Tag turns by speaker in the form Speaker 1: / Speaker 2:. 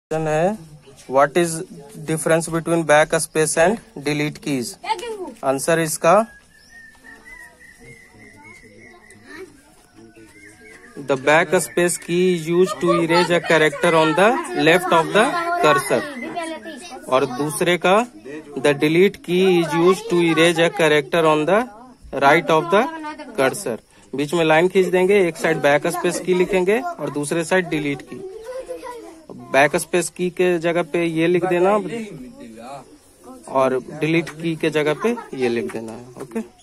Speaker 1: Question है what is difference between back space and delete keys. Answer इसका the back space key use to erase a character on the left of the cursor और दूसरे का the delete key is use to erase a character on the right of the cursor. बीच में line खींच देंगे, एक side back space की लिखेंगे और दूसरे side delete key. Back space key के जगह पे ये लिख देना और डिलीट की के जगह पे ये लिख देना है। ओके।